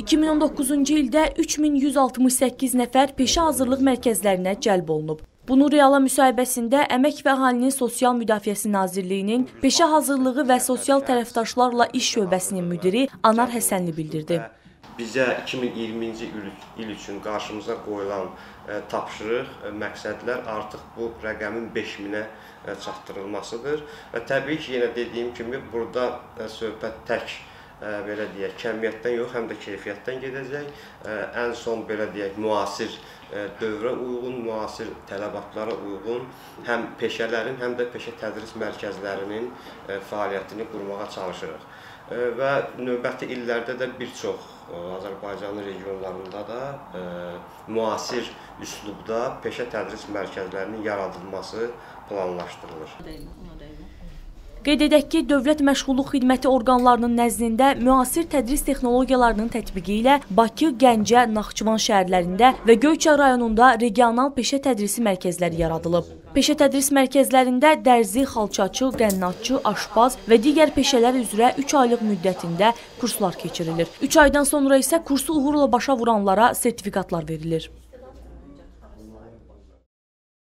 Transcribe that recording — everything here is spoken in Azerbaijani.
2019-cu ildə 3168 nəfər peşə hazırlıq mərkəzlərinə cəlb olunub. Bunu Reala müsahibəsində Əmək və Əhalinin Sosial Müdafiəsi Nazirliyinin Peşə Hazırlığı və Sosial Tərəfdaşlarla İş şöbəsinin müdiri Anar Həsənli bildirdi. Bizə 2020-ci il üçün qarşımıza qoyulan tapşırıq, məqsədlər artıq bu rəqəmin 5000-ə çatdırılmasıdır. Və təbii ki, yenə dediyim kimi, burada söhbət tək belə deyək, kəmiyyətdən yox, həm də keyfiyyətdən gedəcək. Ən son belə deyək, müasir dövrə uyğun, müasir tələbatlara uyğun həm peşələrin, həm də peşə tədris mərkəzlərinin fəaliyyətini qurmağa çalışırıq. Və növbəti illərdə də bir çox Azərbaycanın regionlarında da müasir üslubda peşə tədris mərkəzlərinin yaradılması planlaşdırılır. Qeyd edək ki, Dövlət Məşğulluq Xidməti orqanlarının nəzdində müasir tədris texnologiyalarının tətbiqi ilə Bakı, Gəncə, Naxçıvan şəhərlərində və Göyçay rayonunda regional peşə tədrisi mərkəzləri yaradılıb. Peşə tədris mərkəzlərində dərzi, xalçaçı, qənnatçı, aşpaz və digər peşələr üzrə 3 aylıq müddətində kurslar keçirilir. 3 aydan sonra isə kursu uğurla başa vuranlara sertifikatlar verilir.